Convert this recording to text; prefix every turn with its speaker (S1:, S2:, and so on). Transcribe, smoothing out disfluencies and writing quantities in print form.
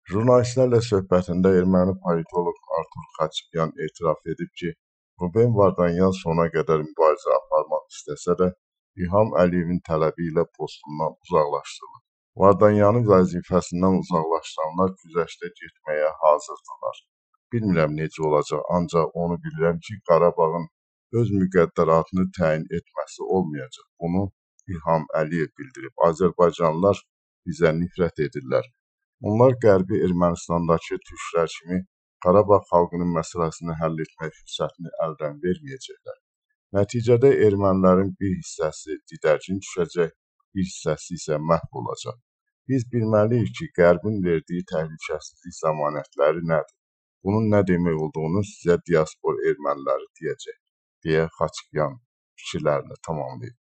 S1: Jurnalistlərlə söhbətində erməni politoloq Artur Xaçikyan etiraf edib ki, Ruben Vardanyan sona qədər mübarizə aparmaq istəsə də, İlham Əliyevin tələbi ilə postundan uzaqlaşdırılıb. Vardanyanı vəzifəsindən uzaqlaşdıranlar güzəştə getməyə hazırdırlar. Bilmirəm necə olacaq, ancaq onu bilirəm ki, Qarabağın öz müqəddəratını təyin etməsi olmayacaq. Bunu İlham Əliyev bildirib. Azərbaycanlılar bizə nifrət edirlər. Onlar Qərbi Ermənistandakı türklər kimi Qarabağ xalqının məsələsini həll etmək fürsətini əldən verməyəcəklər. Nəticədə ermənilərin bir hissəsi didərgin düşəcək, bir hissəsi isə məhv olacaq. Biz bilməliyik ki, Qərbin verdiyi təhlükəsizlik zəmanətləri nədir? Bunun nə demək olduğunu sizə diaspor erməniləri deyəcək, deyə Xaçikyan fikirlərini tamamlayıb.